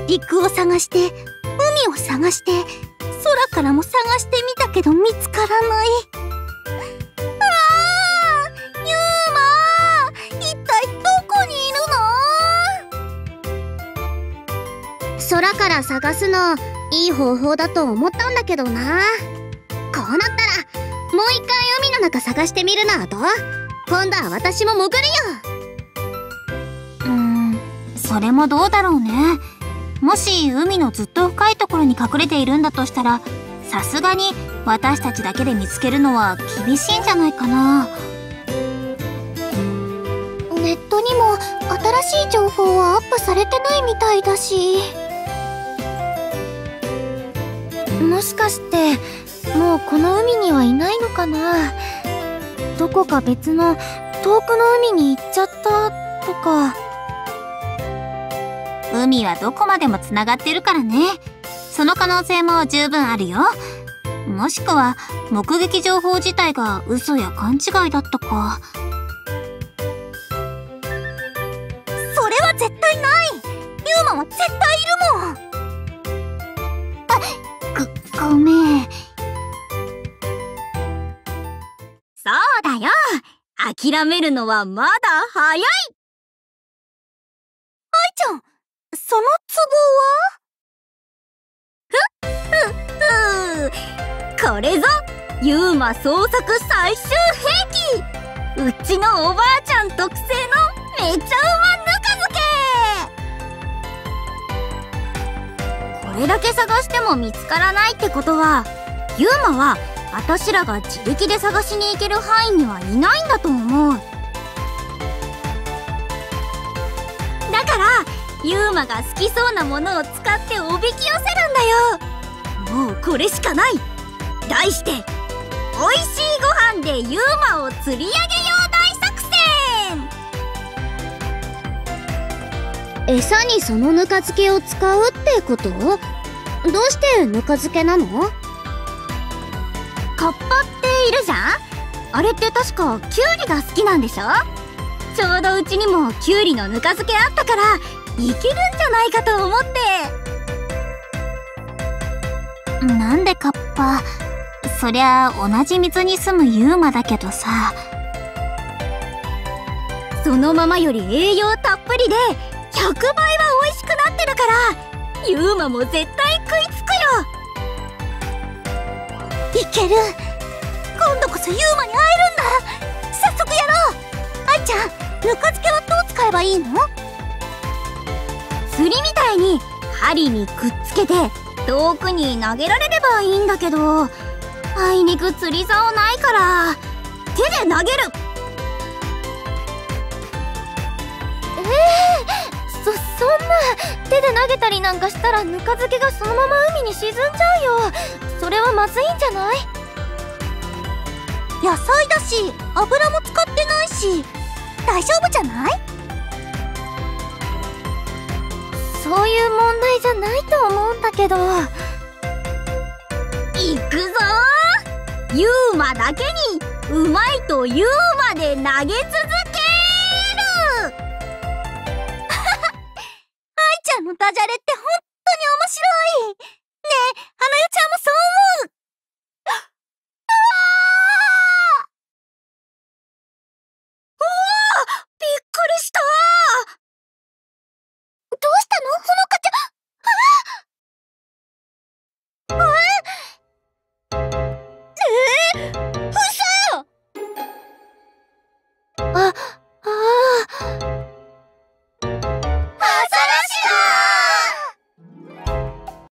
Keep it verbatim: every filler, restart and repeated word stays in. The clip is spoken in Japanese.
陸を探して海を探して空からも探してみたけど見つからない。ああ、ユウマ、一体どこにいるの？ 空から探すのいい方法だと思ったんだけどな。こうなったらもう一回海の中探してみるのはどう？今度は私も潜るよ。 うーん、それもどうだろうね。もし海のずっと深いところに隠れているんだとしたら、さすがに私たちだけで見つけるのは厳しいんじゃないかな。 ネットにも新しい情報はアップされてないみたいだし。もしかしてもうこの海にはいないのかな。どこか別の遠くの海に行っちゃったとか。 海はどこまでもつながってるからね。その可能性も十分あるよ。もしくは目撃情報自体が嘘や勘違いだったか。それは絶対ない。ユウマは絶対いるもん。あ、ご、ごめん。そうだよ。諦めるのはまだ早い。愛ちゃん、その壺は？ふっふー、これぞユウマ創作最終兵器。うちのおばあちゃん特製のめちゃうまぬか漬け。これだけ探しても見つからないってことは、ユウマはあたしらが自力で探しに行ける範囲にはいないんだと思う。だからユウマが好きそうなものを使っておびき寄せるんだよ。もうこれしかない。題しておいしいご飯でユウマを釣り上げよう大作戦。 餌にそのぬか漬けを使うってこと？どうしてぬか漬けなの？ カッパっているじゃん。あれって確かキュウリが好きなんでしょ。ちょうどうちにもキュウリのぬか漬けあったからいけるんじゃないかと思って。なんでカッパ？そりゃ同じ水に住むユウマだけどさ。そのままより栄養たっぷりでひゃくばいは美味しくなってるからユウマも絶対食いつくよ。いける。今度こそユウマに会えるんだ。早速やろう。愛ちゃん、ぬか漬けはどう使えばいいの？釣りみたいに針にくっつけて遠くに投げられればいいんだけど、あいにく釣り竿ないから手で投げる。 えー、そ、そんな手で投げたりなんかしたらぬか漬けがそのまま海に沈んじゃうよ。それはまずいんじゃない？ 野菜だし油も使ってないし大丈夫じゃない？ そういう問題じゃないと思うんだけど。 いくぞー。ユウマだけにうまいとユウマで投げ続ける。愛ちゃんのダジャレって本当に面白い。